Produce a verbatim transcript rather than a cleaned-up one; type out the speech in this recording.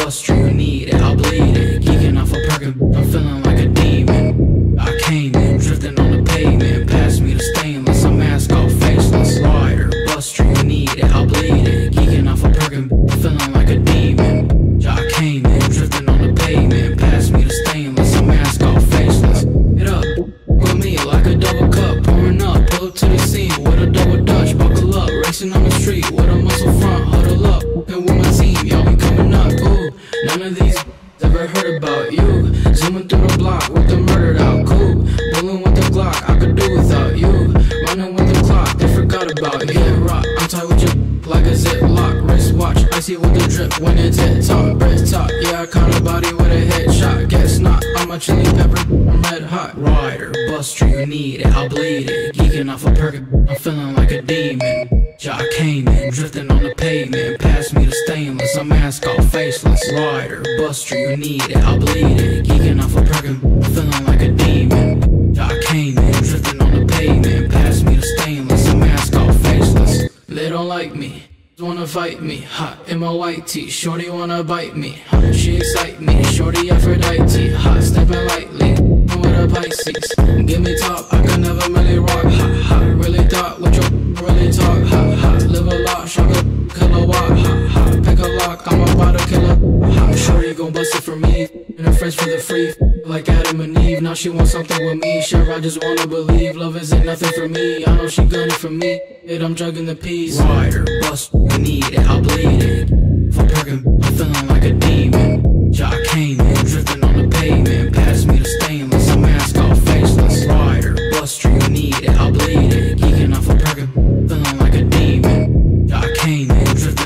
buster, you need it, I'll bleed it. Geeking off a perkin', I'm feeling like a demon. I came in, drifting on the pavement. Pass me the stainless, I'm mask off, faceless. Rider, buster, you need it, I'll bleed it. Geeking off a perkin', I'm feeling like a demon. I came in, drifting on the pavement. Pass me the stainless, I'm mask off, faceless. Hit up with me like a double cup, pouring up. Pull up to the scene with a double dutch. Buckle up, racing on the street with a muscle front. Huddle up, and with my team, y'all be coming up. Ooh, none of these ever heard about you. Zooming through the block with the murdered out. Cool, bulling with the Glock, I could do without you. Running with the clock, they forgot about you. Yeah, rock, I'm tight with you like a ziplock. Wristwatch, icy with the drip when it's hit top. Breast top, yeah, I caught a body with a headshot. Guess not, I'm a chili pepper, I'm red hot. Rider, buster, you need it, I'll bleed it. Geeking off a perkin', I'm feeling like a demon. I came in, drifting on the pavement. Pass me the stainless, I'm mask off, faceless. Rider, buster, you need it, I'll bleed it. Geeking off a perkin', I'm feeling like a demon. I came in, drifting on the pavement. Pass me the stainless, I'm mask off, faceless. They don't like me, wanna fight me. Hot in my white tee, shorty wanna bite me. Hot, she excite me, shorty Aphrodite. Hot, stepping lightly, with a Pisces. Give me top, I can never really rock. Hot, hot, really thought what you really talk. Hot, hot, live a lot, sugar, kilowatt. Hot, hot, pick a lock, I'm about to kill her. Hot, shorty gon' bust it for me, and her friends for the free. Like Adam and Eve, now she wants something with me. Sure, I just wanna believe love isn't nothing for me. I know she got it from me, yet I'm jugging the peas. Rider, bust, you need it, I'll bleed it. For perkin', I'm feeling like a demon. I came in, drifting on the pavement. Pass me the stainless, I'm mask off, faceless. Rider, buster, you need it, I'll bleed it. Geeking off a perkin', feeling like a demon. I came in, drifting